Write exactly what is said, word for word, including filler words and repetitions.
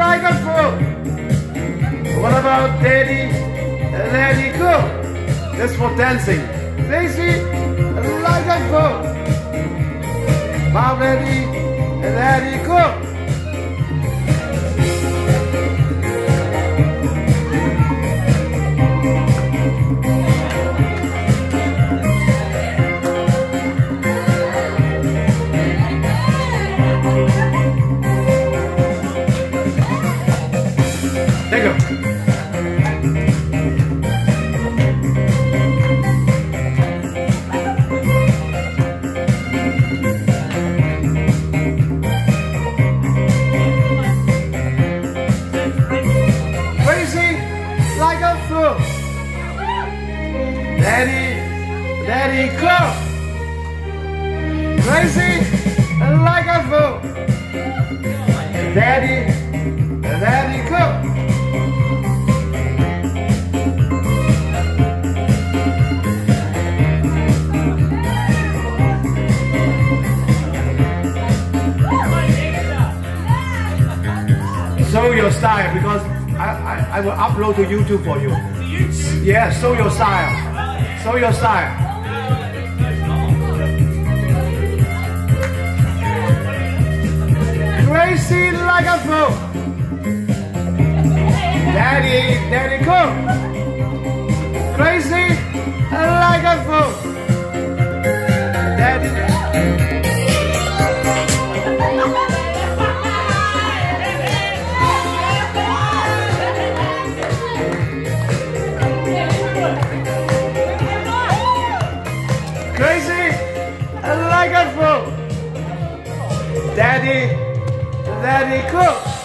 like a fool. What about Daddy, Daddy cool? That's for dancing. Crazy like a fool. My Daddy, Daddy cool. Thank you. Crazy like a fool. Daddy, Daddy cool. Crazy like a fool. Daddy, Daddy cool. Show your style because I, I, I will upload to YouTube for you. Yeah, show your style. Show your style. Crazy like a fool. Daddy, Daddy cool. Crazy like a fool. Daddy. Crazy like a fool. Daddy, Daddy cool.